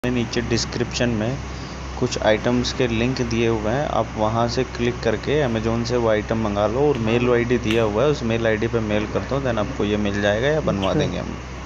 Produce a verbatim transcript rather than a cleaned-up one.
नीचे डिस्क्रिप्शन में कुछ आइटम्स के लिंक दिए हुए हैं, आप वहां से क्लिक करके अमेज़न से वो आइटम मंगा लो और मेल आईडी दिया हुआ है, उस मेल आईडी पे मेल कर दो, देन आपको ये मिल जाएगा या बनवा अच्छा। देंगे हम।